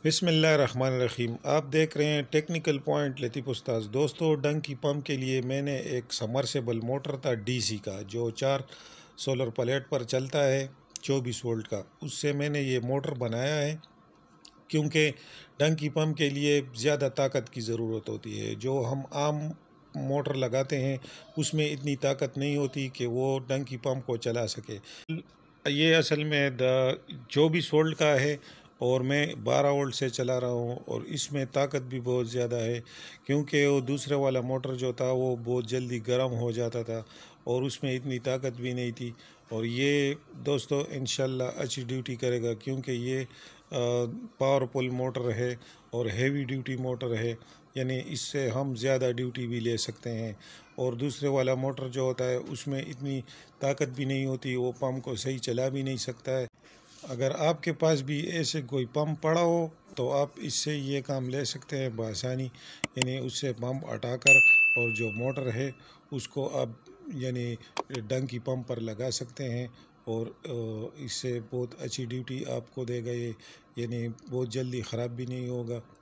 بسم اللہ الرحمن الرحیم۔ آپ دیکھ رہے ہیں ٹیکنیکل پوائنٹ لطیف استاذ۔ دوستو، ڈنکی پمپ کے لیے میں نے ایک سمرسیبل موٹر تھا ڈی سی کا، جو 4 سولر پلیٹ پر چلتا ہے 24 وولٹ کا، اس سے میں نے یہ موٹر بنایا ہے کیونکہ ڈنکی پمپ کے لیے زیادہ طاقت کی ضرورت ہوتی ہے۔ جو ہم عام موٹر لگاتے ہیں اس میں اتنی طاقت نہیں ہوتی کہ وہ ڈنکی پمپ کو چلا سکے۔ یہ اصل میں 24 وولٹ کا ہے اور میں 12 وولٹ سے چلا رہا ہوں، اور اس میں طاقت بھی بہت زیادہ ہے کیونکہ وہ دوسرے والا موٹر جو تھا وہ بہت جلدی گرم ہو جاتا تھا اور اس میں اتنی طاقت بھی نہیں تھی۔ اور یہ دوستو انشاءاللہ اچھی ڈیوٹی کرے گا کیونکہ یہ پاورفل موٹر ہے اور ہیوی ڈیوٹی موٹر ہے، یعنی اس سے ہم زیادہ ڈیوٹی بھی لے سکتے ہیں۔ اور دوسرے والا موٹر جو ہوتا ہے اس میں اتنی طاقت بھی نہیں ہوتی، وہ پمپ کو صحیح چلا بھی نہیں سکتا ہے۔ اگر آپ کے پاس بھی ایسے کوئی پمپ پڑا ہو تو آپ اس سے یہ کام لے سکتے ہیں بآسانی، یعنی اس سے پمپ ہٹا کر اور جو موٹر ہے اس کو آپ یعنی ڈنکی پمپ پر لگا سکتے ہیں، اور اس سے بہت اچھی ڈیوٹی آپ کو دے گا یہ، یعنی بہت جلدی خراب بھی نہیں ہوگا۔